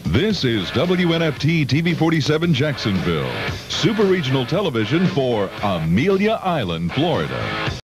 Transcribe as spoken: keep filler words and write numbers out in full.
This is W N F T T V forty-seven Jacksonville, super regional television for Amelia Island, Florida.